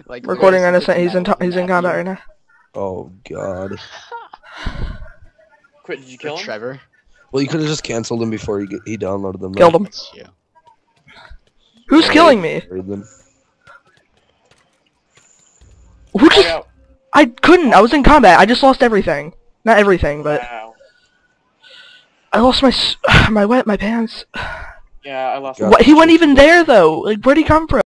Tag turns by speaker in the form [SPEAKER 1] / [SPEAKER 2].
[SPEAKER 1] Like
[SPEAKER 2] Recording
[SPEAKER 1] there's
[SPEAKER 2] innocent.
[SPEAKER 1] something
[SPEAKER 2] He's in combat right now.
[SPEAKER 3] Oh god.
[SPEAKER 4] Quit, did you kill him?
[SPEAKER 1] Trevor.
[SPEAKER 3] Well, you could have just canceled him before he downloaded them.
[SPEAKER 2] Killed him.
[SPEAKER 1] That's you.
[SPEAKER 2] Who's killing me?
[SPEAKER 3] Them.
[SPEAKER 2] Who just?
[SPEAKER 4] Out.
[SPEAKER 2] I couldn't. I was in combat. I just lost everything. Not everything, but
[SPEAKER 4] Wow.
[SPEAKER 2] I lost my my pants.
[SPEAKER 4] Yeah, I lost.
[SPEAKER 3] God.
[SPEAKER 2] What? He wasn't even there though. Like, where'd he come from?